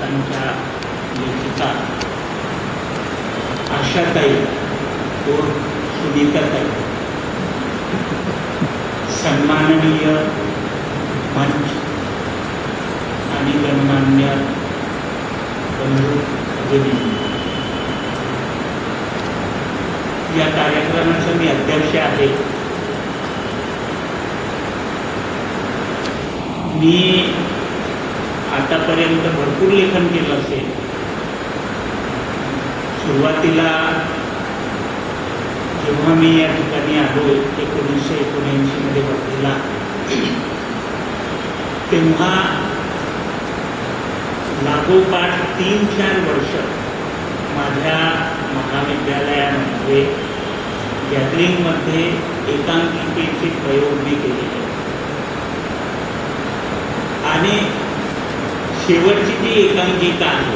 नाटकांच्या लेखिका आशाताई और सुनीताताई, सन्माननीय मंच आणि गणमान्य बंधू भगिनी, या कार्यक्रमाचा मी अध्यक्ष आहे. मी आतापर्यंत भरपूर लेखन केलं असेल. सुरुवातीला जेव्हा मी या ठिकाणी आलो 1979 मध्ये भरतीला, तेव्हा लागोपाठ 3-4 वर्ष माझ्या महाविद्यालयामध्ये गॅदरिंगमध्ये एकांकिकेचे प्रयोग मी केले आणि शेवटची जी एकांकिका आहे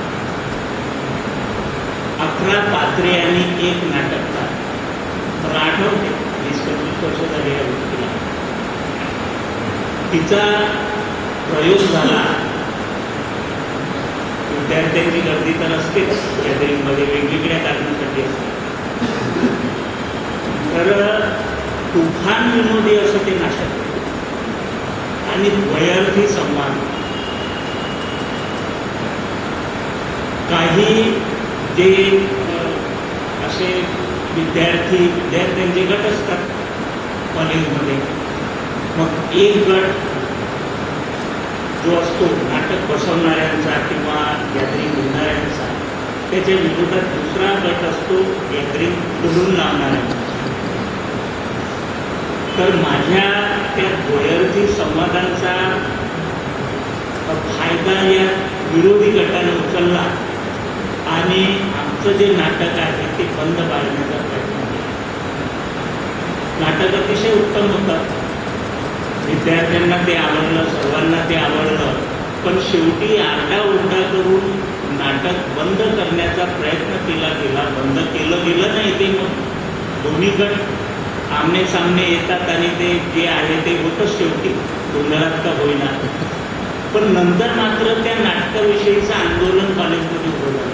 11 पात्रे आणि 1 नाटककार, मला आठवते 20-25 वर्ष झाली या गोष्टीला, तिचा प्रयोग झाला. विद्यार्थ्यांची गर्दी तर असतेच गॅदरिंगमध्ये, वेगवेगळ्या कारणासाठी असते. तर तुफान विनोदी असं ते नाटक आणि द्वयार्थी संवाद. काही जे असे विद्यार्थ्यांचे गट असतात कॉलेजमध्ये, मग एक गट जो असतो नाटक बसवणाऱ्यांचा किंवा गॅदरिंग घेणाऱ्यांचा, त्याच्या विरोधात दुसरा गट असतो गॅदरिंग करून लावणाऱ्यांचा. तर माझ्या त्या द्वयार्थी संवादांचा फायदा या विरोधी गटाने उचलला आणि आमचं जे नाटक आहे ते बंद पाडण्याचा प्रयत्न केला. नाटक अतिशय उत्तम होतं, विद्यार्थ्यांना ते आवडलं, सर्वांना ते आवडलं. पण शेवटी आरडाओरडा करून नाटक बंद करण्याचा प्रयत्न केला गेला. बंद केलं गेलं नाही, ते मग दोन्ही गट आमने सामने येतात आणि ते जे आहे ते होतंच शेवटी, गोंधळात का होईना. पण नंतर मात्र त्या नाटकाविषयीचं आंदोलन कॉलेजमध्ये उभं झालं.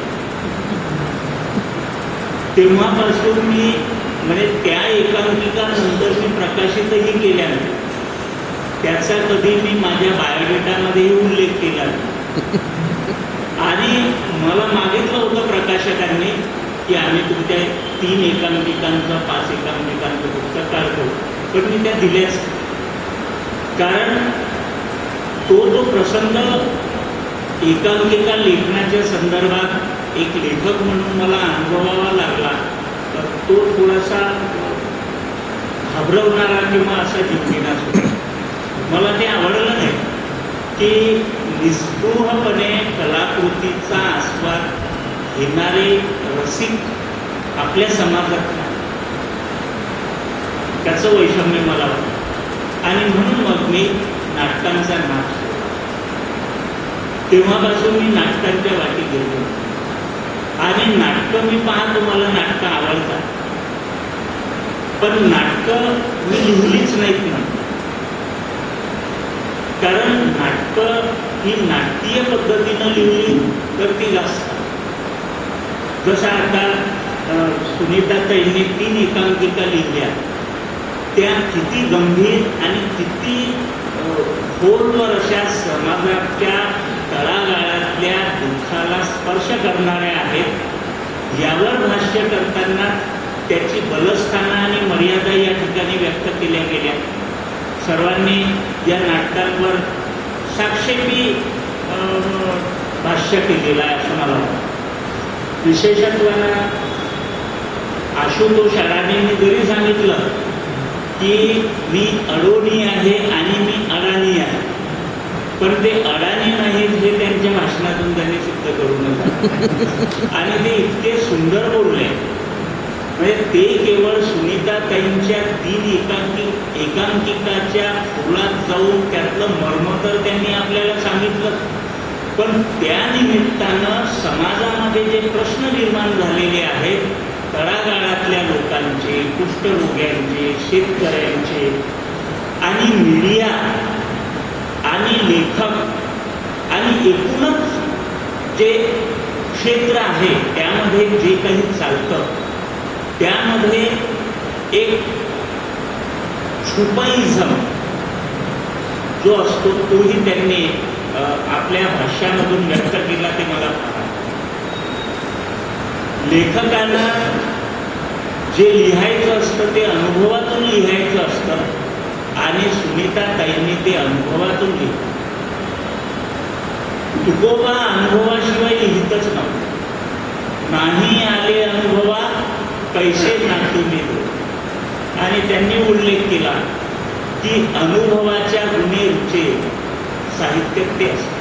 तेव्हापासून मी म्हणजे त्या एकांकिका नंतर मी प्रकाशितही केल्या नाही. त्याचा कधी मी माझ्या बायोडेटामध्येही उल्लेख केला नाही. आणि मला मागितलं होतं प्रकाशकांनी की आम्ही तुमच्या 3 एकांकिकांचं 5 एकांकिकांचं पुस्तक काढतो, पण मी त्या दिल्याच. कारण तो प्रसंग एकांकिका लेखनाच्या संदर्भात एक लेखक म्हणून मला अनुभवावा लागला. तर तो थोडासा घाबरवणारा किंवा असा जिंकणारा होता. मला ते आवडलं नाही की निस्पृहपणे कलाकृतीचा आस्वाद घेणारे रसिक आपल्या समाजात नाही, त्याचं वैषम्य मला वाटतं. आणि म्हणून मग मी नाटकांचा नाच केला. तेव्हापासून मी नाटकांच्या वाटी गेलो आणि नाटकं मी पाहतो, मला नाटकं आवडतात. पण नाटकं मी लिहिलीच नाहीत ना, कारण नाटकं ही नाट्य पद्धतीनं लिहिली तर ती जास्त. जसं आता सुनीताताईंनी 3 एकांकिका लिहिल्या, त्या किती गंभीर आणि किती खोलवर अशा समाजाच्या तळागाळातल्या दुःखाला स्पर्श करणाऱ्या आहेत. यावर भाष्य करताना त्याची बलस्थानं आणि मर्यादा या ठिकाणी व्यक्त केल्या गेल्या. सर्वांनी या नाटकांवर साक्षेपी भाष्य केलेलं आहे असं मला वाटतं. विशेषत्वानं आशुतोष अडाणींनी जरी सांगितलं की मी अडोणी आहे आणि मी अडाणी आहे, पण ते अडाणी नाहीत हे त्यांच्या भाषणातून त्यांनी सिद्ध करून आणि ते इतके सुंदर बोलले. म्हणजे ते केवळ सुनीताताईंच्या 3 एकांकिकाच्या खोलात जाऊन त्यातलं मर्म तर त्यांनी आपल्याला सांगितलं, पण त्या निमित्तानं समाजामध्ये जे प्रश्न निर्माण झालेले आहेत तळागाळातल्या लोकांचे, कुष्ठरोग्यांचे, शेतकऱ्यांचे आणि मीडिया आणि लेखक आणि एकूणच जे क्षेत्र आहे त्यामध्ये जे काही चालतं त्यामध्ये एक छुपाईझम जो असतो तोही त्यांनी आपल्या भाष्यामधून व्यक्त केला ते मला फार लेखकांना जे लिहायचं असतं ते अनुभवातून लिहायचं असतं आणि सुनीताताईंनी ते अनुभवातून लिहिलं. तुकोबा अनुभवाशिवाय लिहितच नव्हतं. नाही आले अनुभवा पैसे नातू मिळतो. आणि त्यांनी उल्लेख केला की अनुभवाच्या गुणे रुचे साहित्य ते असते.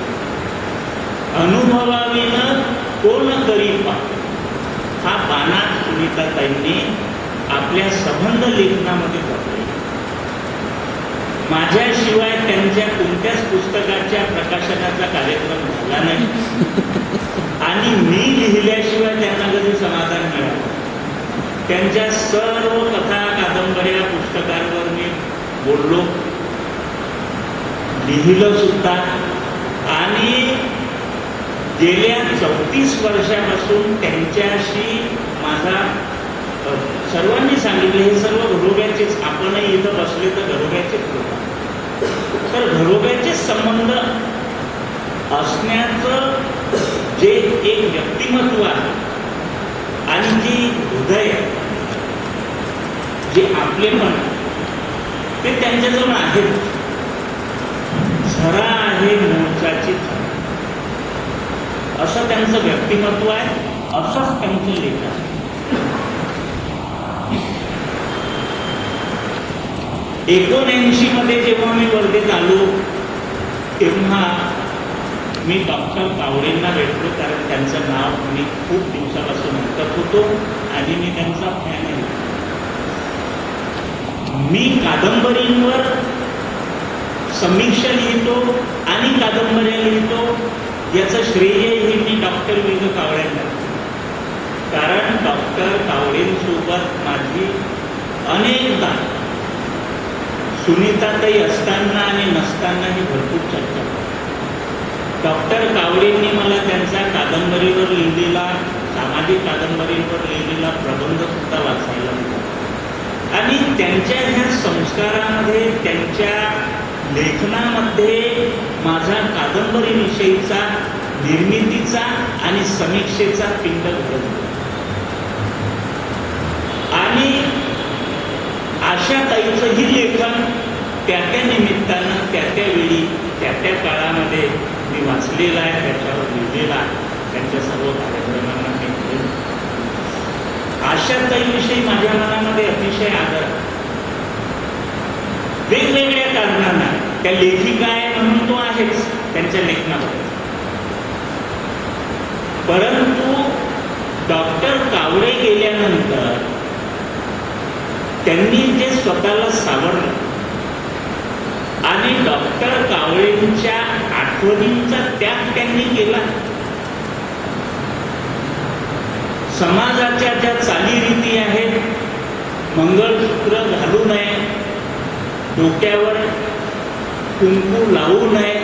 अनुभवाविनं कोण करी पा हा पानात सुनीताताईंनी आपल्या संबंध लेखनामध्ये वापरला. माझ्याशिवाय त्यांच्या कोणत्याच पुस्तकाच्या प्रकाशनाचा कार्यक्रम झाला नाही आणि मी लिहिल्याशिवाय त्यांना कधी समाधान मिळालं. त्यांच्या सर्व कथा कादंबऱ्या पुस्तकांवर मी बोललो, लिहिलं सुद्धा. आणि गेल्या 34 वर्षापासून त्यांच्याशी माझा सर्वांनी सांगितलं हे सर्व घरोब्याचेच, आपणही इथं बसले तर घरोब्याचेच लोक, तर घरोब्याचे संबंध असण्याचं जे एक व्यक्तिमत्व आहे आणि जी हृदय जे आपलेपण ते त्यांच्याजवळ आहे. झरा आहे मोर्चाची असं त्यांचं व्यक्तिमत्व आहे, असंच त्यांचं लेखन आहे. 1979 मध्ये जेव्हा मी वर्धेत आलो तेव्हा मी डॉक्टर कावडेंना भेटलो, कारण त्यांचं नाव मी खूप दिवसापासून ऐकत होतो आणि मी त्यांचा फॅन आहे. मी कादंबरींवर समीक्षा लिहितो आणि कादंबऱ्या लिहितो याचं श्रेय हे मी डॉक्टर विजय कावडेंना, कारण डॉक्टर कावडेंसोबत माझी अनेकदा सुनीताताई असताना आणि नसतानाही भरपूर चर्चा. डॉक्टर कावडेंनी मला त्यांच्या कादंबरीवर लिहिलेला, सामाजिक कादंबरीवर लिहिलेला प्रबंध सुद्धा वाचायला मिळाला आणि त्यांच्या ह्या संस्कारामध्ये, त्यांच्या लेखनामध्ये माझा कादंबरीविषयीचा, निर्मितीचा आणि समीक्षेचा पिंड घडवला. आणि आशाताईचंही लेखन त्या निमित्तानं, त्या वेळी, त्या काळामध्ये मी वाचलेलं आहे, त्याच्यावर लिहिलेलं आहे, त्यांच्या सर्व कार्यक्रमांना मी लिहिलं. आशाताईविषयी माझ्या मनामध्ये अतिशय आदर, वेगवेगळ्या कारणांना. त्या लेखिका आहे म्हणून तो आहेच त्यांच्या लेखनामध्ये, परंतु डॉक्टर कावडे गेल्यानंतर त्यांनी जे स्वतःला सावरलं आणि डॉक्टर कावडेंच्या आठवणींचा त्याग त्यांनी केला. समाजाच्या ज्या चालीरीती आहेत, मंगळसूत्र घालू नये, डोक्यावर कुंकू लावू नये,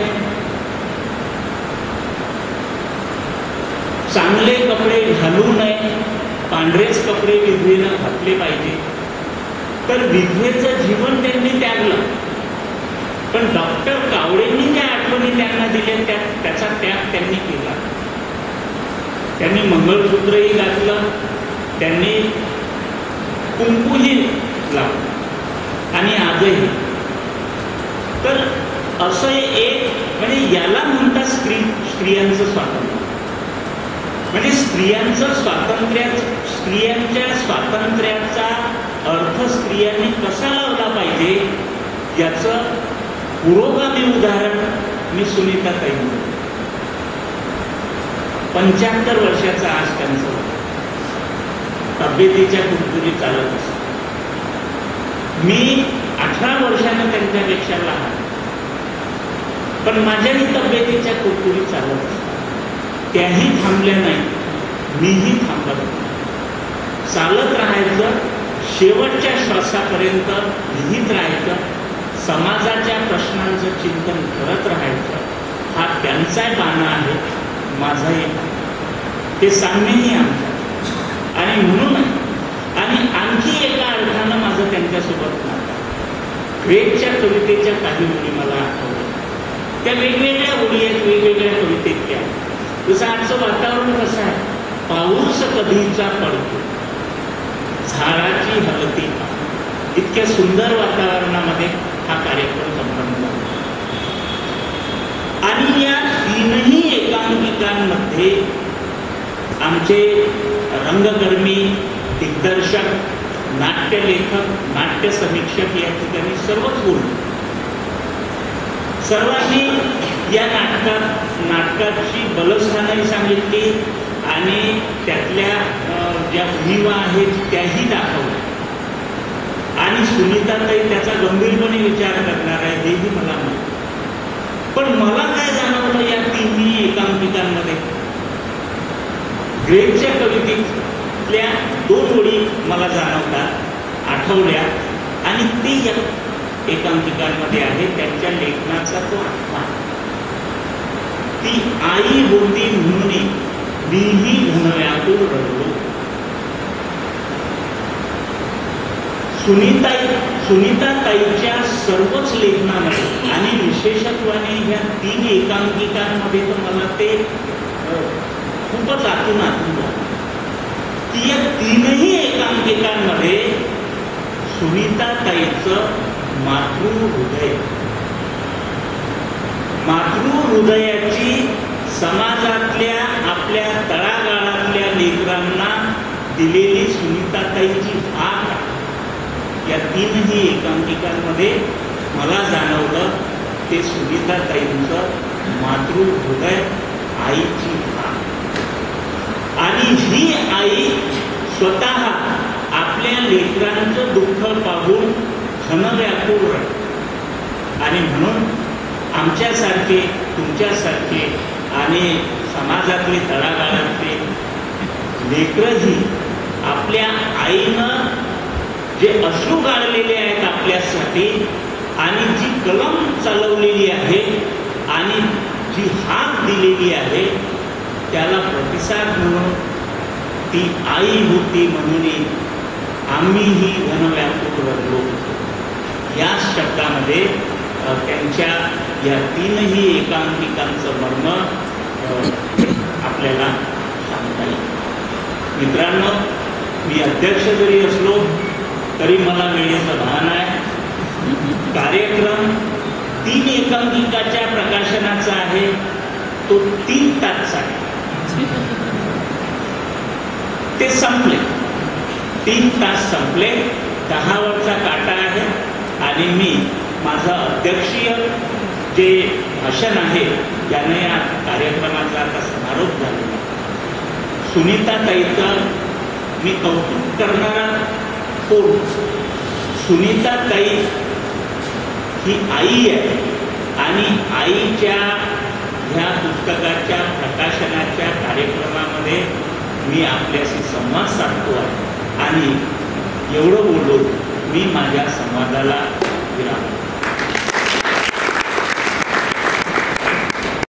चांगले कपडे घालू नये, पांढरेच कपडे विधवेनं घातले पाहिजे, तर विधवेचं जीवन त्यांनी त्यागलं. पण डॉक्टर कावडेंनी ज्या आठवणी त्यांना दिल्या त्याचा त्याग त्यांनी केला. त्यांनी मंगळसूत्रही घातलं, त्यांनी कुंकूही लावलं आणि आजही. तर असं एक, म्हणजे याला म्हणतात स्त्रियांचं स्वातंत्र्य. म्हणजे स्त्रियांचं स्वातंत्र्य, स्त्रियांच्या स्वातंत्र्याचा अर्थ स्त्रियांनी कसा लावला पाहिजे याचं पुरोगामी उदाहरण मी सुनीताताई. 75 वर्षाचा आज त्यांचं, तब्येतीच्या कुरकुरी चालत असत. मी 18 वर्षानं त्यांच्यापेक्षा लहान, पण माझ्याही तब्येतीच्या कुरकुरी चालत असतात. त्याही थांबल्या नाही, मीही थांबत नाही. चालत राहायचं, शेवटच्या श्वासापर्यंत लिहित राहायचं, समाजाच्या प्रश्नांचं चिंतन करत राहायचं. हा त्यांचा बाणा आहे, माझाही. हे सांगणेही आमचं आणि म्हणून आणि आणखी एका अर्थानं माझं त्यांच्यासोबत नातं. ग्रेटच्या कवितेच्या काही ओळी मला आठवल्या. त्या वेगवेगळ्या ओळी आहेत, वेगवेगळ्या कवितेतल्या. जसं आजचं वातावरण कसं आहे, पाऊस कधीचा पडतो, झाडाची हलती. इतक्या सुंदर वातावरणामध्ये हा कार्यक्रम संपन्न झाला. आणि या तीनही एकांकिकांमध्ये आमचे रंगकर्मी, दिग्दर्शक, नाट्यलेखक, नाट्य समीक्षक या ठिकाणी सर्वच बोलले. सर्वांनी या नाटकाची बलस्थानही सांगितली आणि त्यातल्या ज्या भूमिका आहेत त्याही दाखवल्या. आणि सुनीताताई त्याचा गंभीरपणे विचार करणार आहे हेही मला माहिती. पण मला काय जाणवलं या तिन्ही एकांकिकांमध्ये, ग्रेटच्या कवितेतल्या 2 ओळी मला जाणवतात, आठवल्या आणि ते या एकांकिकांमध्ये आहे. त्यांच्या लेखनाचा तो आत्मा. ती आई होती म्हणून मीही घनव्यातून रडलो. सुनीताताईच्या सर्वच लेखनामध्ये आणि विशेषत्वाने ह्या 3 एकांकिकांमध्ये तर मला ते खूपच आतून झालं की या 3ही एकांकिकांमध्ये सुनीताताईचं मातृहृदय, मातृहृदयाची समाजातल्या आपल्या तळागाळातल्या लेकरांना दिलेली सुनीताताईची हाक या 3ही एकांकिकांमध्ये मला जाणवलं. ते सुनीताताईंचं मातृहृदय, आईची हाक. आणि ही आई स्वतः आपल्या लेकरांचं दुःख पाहून घनव्याकुळ रडते. आणि म्हणून आमच्यासारखे, तुमच्यासारखे आणि समाजातले तळागाळातले लेकरही आपल्या आईनं जे अश्रू गाळलेले आहेत आपल्यासाठी आणि जी कलम चालवलेली आहे आणि जी हाक दिलेली आहे त्याला प्रतिसाद म्हणून ती आई होती म्हणून आम्हीही घनव्याकुळ रडलो या शब्दामध्ये त्यांच्या या 3ही एकांकिकांचं मर्म आपल्याला सांगता येईल. मित्रांनो, मी अध्यक्ष जरी असलो तरी मला वेळेचं भान आहे. कार्यक्रम 3 एकांकिकाच्या प्रकाशनाचा आहे, तो 3 तास आहे. ते संपले, 3 तास संपले. 10 वरचा काटा आहे आणि मी माझं अध्यक्षीय जे भाषण आहे त्याने या कार्यक्रमाचा आता समारोप झालेला. सुनीताताईचं मी कौतुक करणारा कोण? सुनीताताई ही आई आहे आणि आईच्या ह्या पुस्तकाच्या प्रकाशनाच्या कार्यक्रमामध्ये मी आपल्याशी संवाद साधतो आहे आणि एवढं बोलून मी माझ्या संवादाला विराम